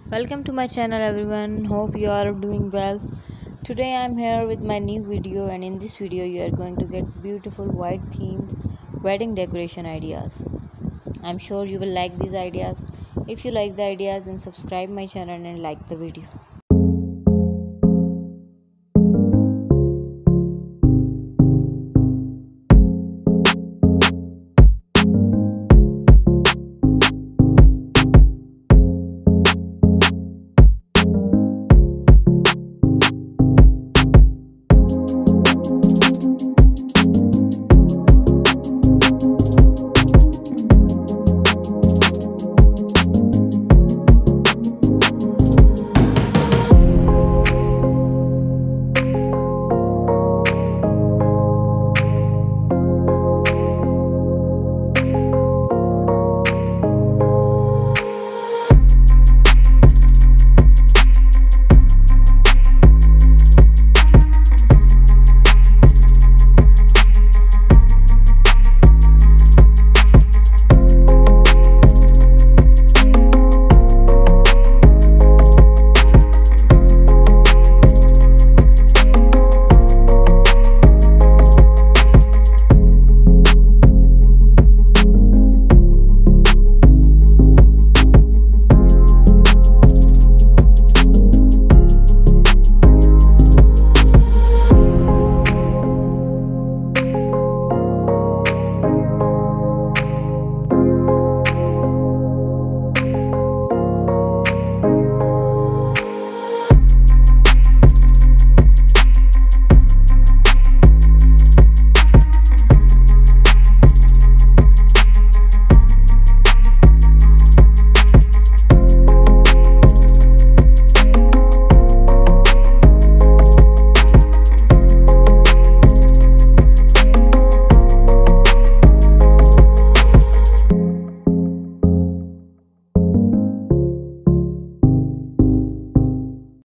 Welcome to my channel everyone. Hope you are doing well. Today I'm here with my new video, and in this video you are going to get beautiful white themed wedding decoration ideas. I'm sure you will like these ideas. If you like the ideas, then subscribe my channel and like the video.